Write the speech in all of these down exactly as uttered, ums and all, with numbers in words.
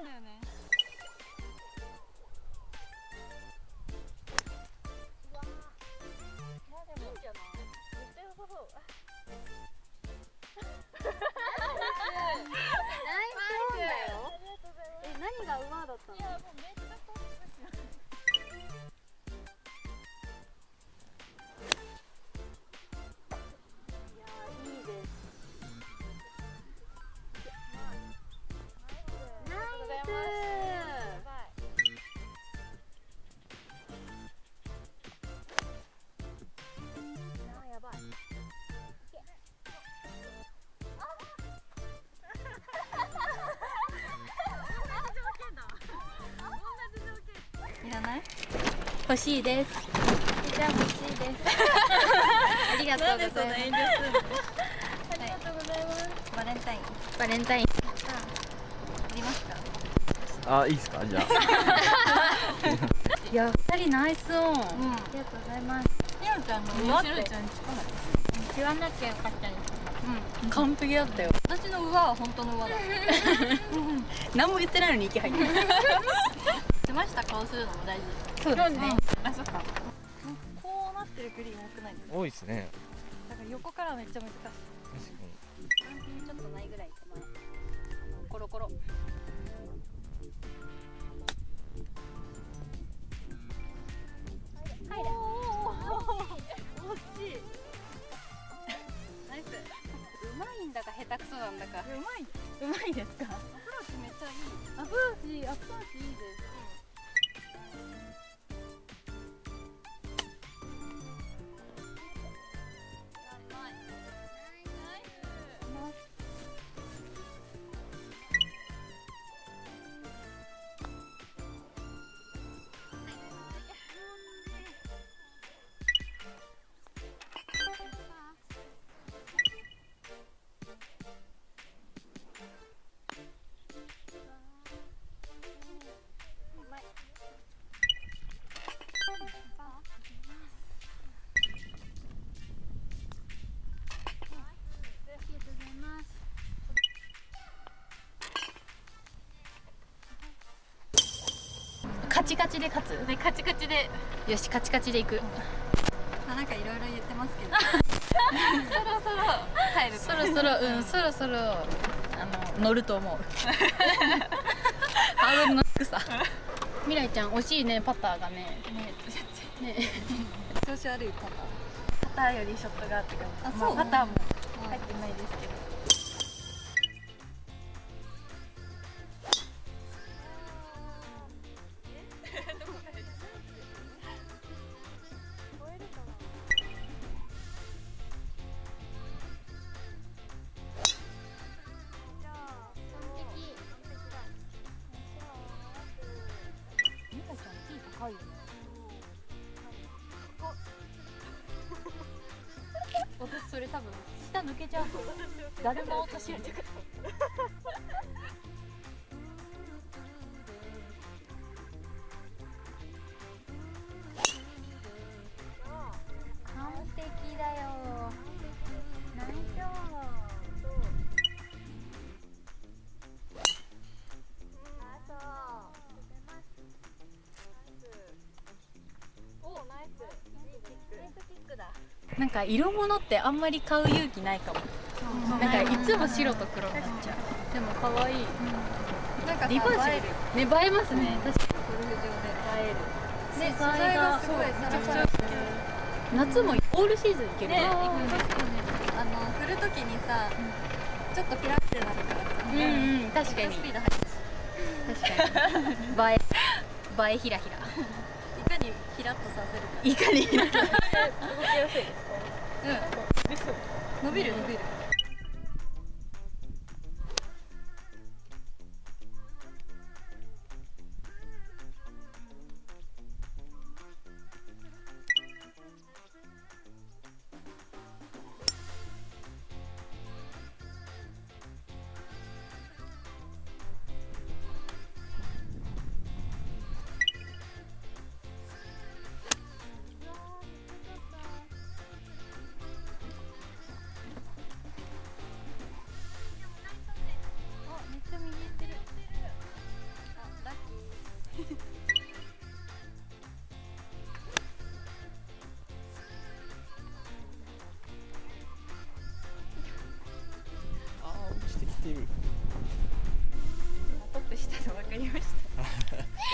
だよね。うわー、まあでもいいんじゃない？めっちゃ良さそう。ナイスオンだよ。え、何が馬だったの？いや、もうめっちゃ遠くですよ。いやー、いいです。ナイス。あー、やばい。いらない？欲しいです。じゃあ欲しいです。ありがとうございます。ありがとうございます。バレンタイン。バレンタイン。ありますか？ あ、いいですか、じゃあ。 いや、二人ナイスオン。ありがとうございます。ひろちゃんの上って。ひろちゃん言わなきゃよかったです。うん、完璧だったよ。私の上は本当の上だ。何も言ってないのに息入ってる。しました顔するのも大事。そうですね。あ、そっか。こうなってるグリーン多くないですか？ 多いですね。 だから横からめっちゃ難しい。 確かに。 ちょっとないぐらい手前。コロコロ。入れ。惜しい。ナイス。うまいんだか下手くそなんだか。うまい。うまいですか？アプローチめっちゃいい。アプローチ、アプローチいいです。カチカチで勝つ。ね、カチカチで。よし、カチカチでいく。あ、なんかいろいろ言ってますけど。そろそろ入る。そろそろ、うん、そろそろ。あの、乗ると思う。ハードルの低さ。未来ちゃん、惜しいね、パターがね。ね。調子悪いパター。パターよりショットがあってかも。あ、そう。パターも入ってないですけど。私それ多分下抜けちゃうと誰も落とし入れてくる。完璧だよ。ナイスオン。なんか色物ってあんまり買う勇気ないかも。なんかいつも白と黒になっちゃう。でも可愛い。なんかリバーシブルね、映えますね。確かにゴルフ場で映える。ね、素材がすごいサラサラしてる。夏もオールシーズンいけるね。あの振るときにさ、ちょっとピラってなるからさ。うんうん、確かに。スピード速いし。確かに。映え映えひらひら。いかにヒラッとさせるか。いかにヒラッと。動きやすいですか？うん。伸びる伸びる。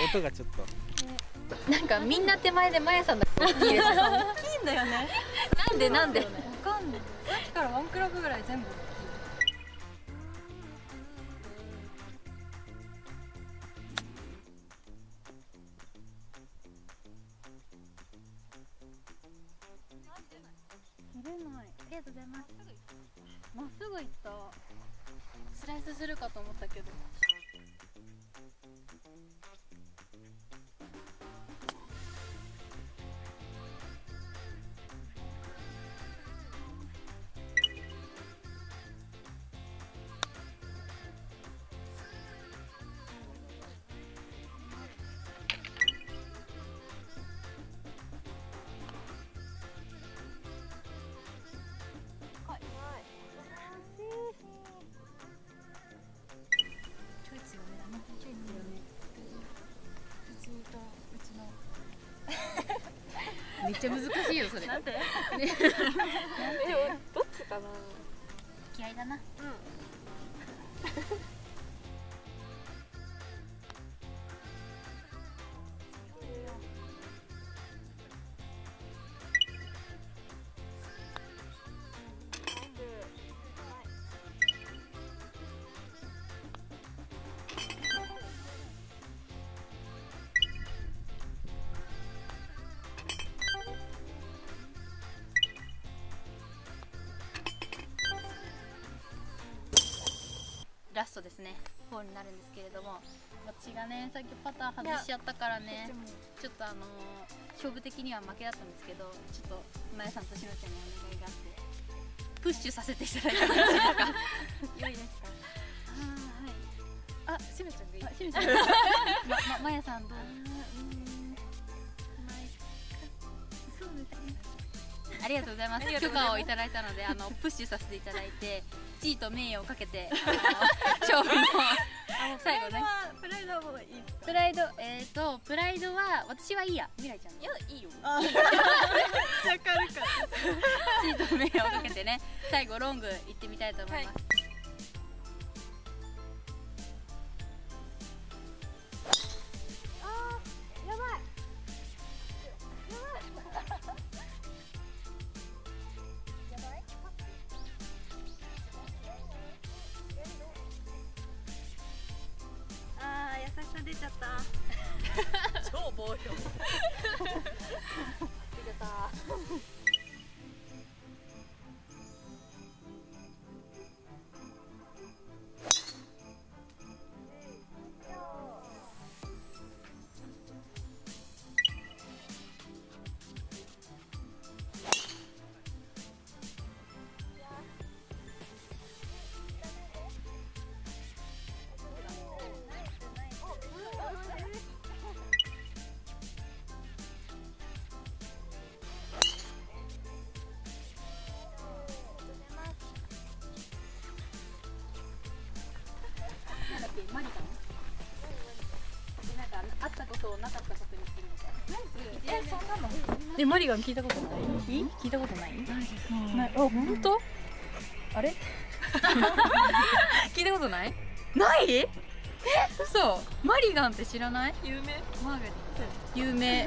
音がちょっとなんかみんな手前でまやさんだけ大きいです。 大きいんだよね。 なんでなんで？ わかんない。さっきからワンクラブぐらい全部大きい。 切れない。ありがとうございます。まっすぐ行った。スライスするかと思ったけど。めっちゃ難しいよそれ。なんで？ね、 どっちかな。 気合いだな。うん。ラストですね、フォーになるんですけれども、私がねさっきパター外しちゃったからね、ちょっとあのー、勝負的には負けだったんですけど、ちょっとまやさんとしのちゃんにお願いがあってプッシュさせていただいてもよろしいですか？良いですか？あ、はい。あ、しのちゃんがいい。しのちゃんま、ま、まやさんどう？そうですね。ありがとうございます。許可をいただいたので、あのプッシュさせていただいて、地位と名誉をかけて勝負の最後ね。 プライドはもういい。 プライド、えっとプライドは私はいいや。未来ちゃん。いやいいよ。 あ、めっちゃ軽かった。 地位と名誉をかけてね、最後ロング行ってみたいと思います。はい、 出ちゃった。 超棒よ。出ちゃった。マリガン？なんかあったことをなかったことにするみたいな。え、そんなの？え、マリガン聞いたことない？いい？聞いたことない？ない。あ、本当？あれ？聞いたことない？ない？え、嘘。マリガンって知らない？ 有名？ マーガリン。有名。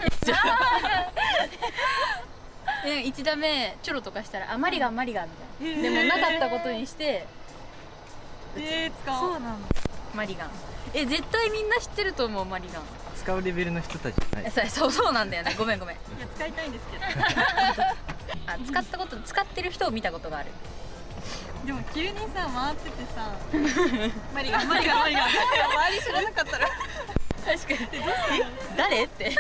え、一打目チョロとかしたら、あ、マリガンマリガンみたいな。でもなかったことにして。 えー、使おう。そうなんだ。マリガン。え、絶対みんな知ってると思う。マリガン使うレベルの人たちじゃない。 そうそうなんだよね。ごめんごめん。いや、使いたいんですけど。 あ、使ったこと、使ってる人を見たことがある。 でも急にさ、回っててさマリガンマリガンマリガン周り知らなかったら確かに誰って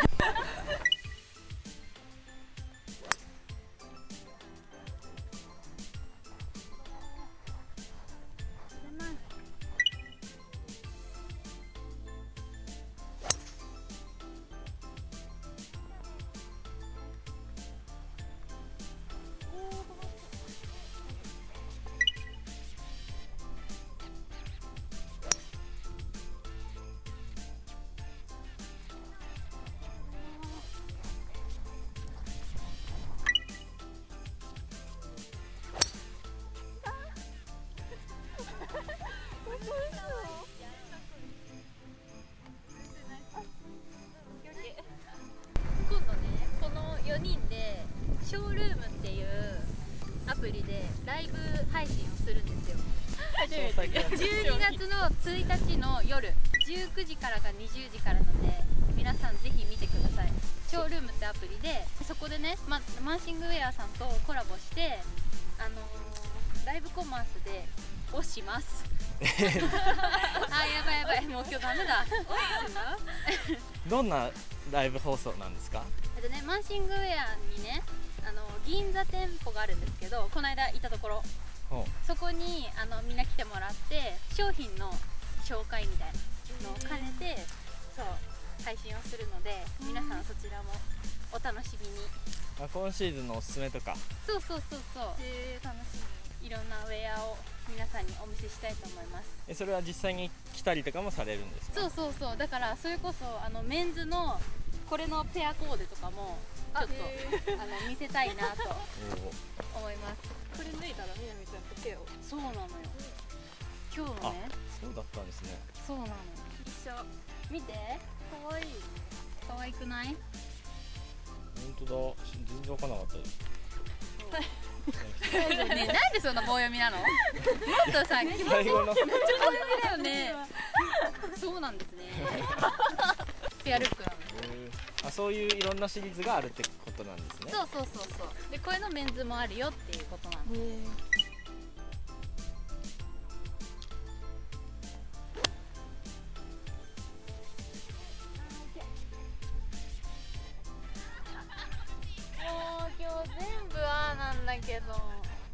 ライブ配信をするんですよ。 詳細からじゅうにがつのついたちの夜じゅうくじからかにじゅうじからなので、皆さんぜひ見てください。ショールームってアプリで、そこでね、ま、マンシングウェアさんとコラボして、あのー、ライブコマースでをしますあ、やばいやばい、もう今日ダメだどんなライブ放送なんですか？ えっとね、マンシングウェアにね、あの銀座店舗があるんですけど、この間行ったところ、そこにあのみんな来てもらって、商品の紹介みたいなのを兼ねて、そう配信をするので、皆さんそちらもお楽しみに。 あ、今シーズンのおすすめとか。 そうそうそうそう。 へー、楽しみ。 いろんなウェアを皆さんにお見せしたいと思います。 え、それは実際に着たりとかもされるんですか？ そうそうそう。だからそれこそあのメンズのこれのペアコーデとかもちょっとあの見せたいなと思います。 これ脱いだらみなみちゃんとペアを。 そうなのよ。今日のね。 そうだったんですね。 そうなのよ。 一緒。 見て。可愛い。可愛くない？ 本当だ。全然わかんなかったです。 ね、なんでそんな棒読みなの？もっとさ、 最後のめっちゃ棒読みだよね。そうなんですね。ペアルックなの。 あ、そういういろんなシリーズがあるってことなんですね。 そうそうそうそう。で、これのメンズもあるよっていうことなんです。もう今日全部あーなんだけど。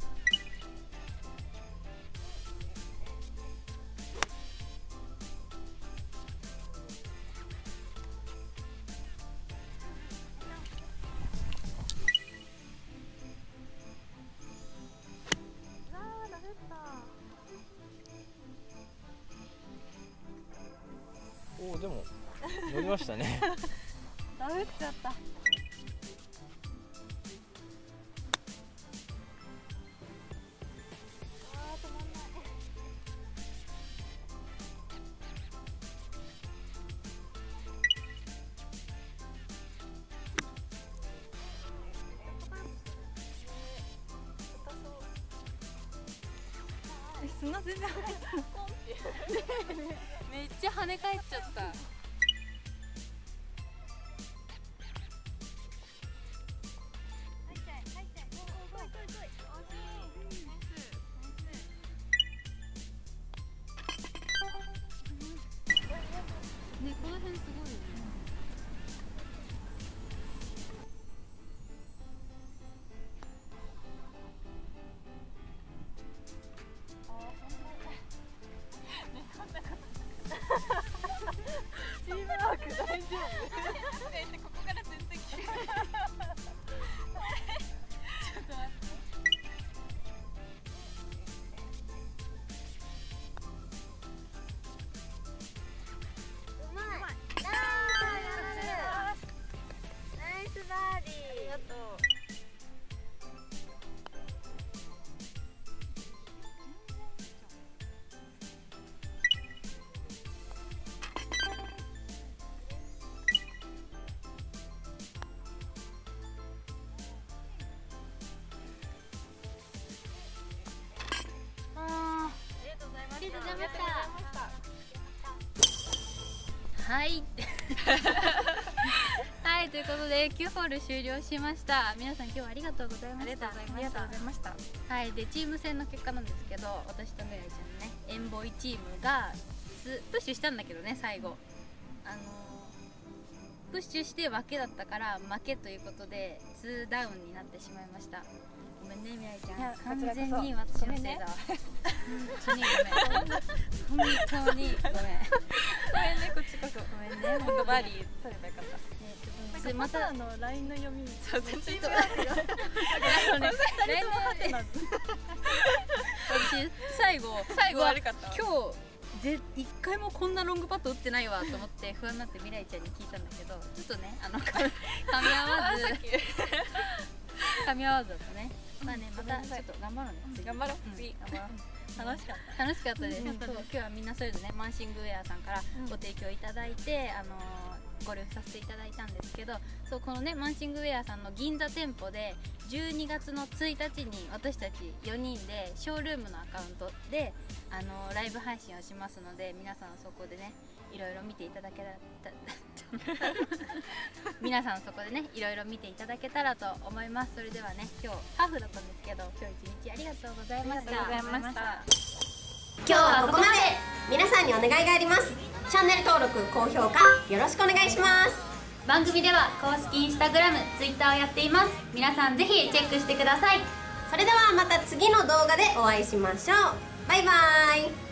おお、でも乗りましたね。 ダメっちゃった。砂全然入ったの。 めっちゃ跳ね返っちゃった。ね、この辺すごいよね。 チームワーク大丈夫？え、ここから全然切る。ちょっと待って。うまい。ああ、やられる。ナイスバーディー。ありがとう。 ありがとうございました。はいはい、ということできゅうホール終了しました。皆さん今日はありがとうございました。 ありがとうございました。 はい、でチーム戦の結果なんですけど、私とメラちゃんのねエンボイチームがプッシュしたんだけどね、最後あのー、プッシュして負けだったから負けということでツーダウンになってしまいました。ごめんね、みらいちゃん。完全に私のせいだわ。本当にごめん。本当にごめん。ごめんね、 こっちこそ。 ごめんね。 もっとバーディー取ればよかった。 ね、ちょっとまたあのラインの読み。そう、全然違うよ。 あのね、ラインのハテナ。私最後最後悪かった。 今日ぜ一回もこんなロングパット打ってないわと思って不安になってみらいちゃんに聞いたんだけど、ちょっとね、あの噛み合わず。噛み合わずだったね。まあね、またちょっと頑張ろうね。 頑張ろう。次頑張ろう。 楽しかった。 楽しかったです。そう、今日はみんなそれぞれね、マンシングウェアさんからご提供いただいて、あのゴルフさせていただいたんですけど、そうこのねマンシングウェアさんの銀座店舗でじゅうにがつのついたちに私たちよにんでショールームのアカウントであのライブ配信をしますので、皆さんそこでねいろいろ見ていただけたら皆さんそこでねいろいろ見ていただけたらと思います。それではね、今日ハーフだったんですけど、今日一日ありがとうございました。 ありがとうございました。 今日はここまで。皆さんにお願いがあります。チャンネル登録、高評価よろしくお願いします。 番組では公式インスタグラム、ツイッターをやっています。皆さんぜひチェックしてください。 それではまた次の動画でお会いしましょう。バイバーイ。